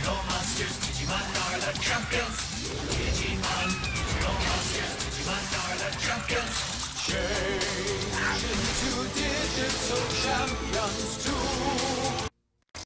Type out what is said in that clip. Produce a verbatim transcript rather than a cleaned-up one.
Digital monsters, Digimon are the champions. Digimon, digital monsters, Digimon are the champions. Change into digital champions too.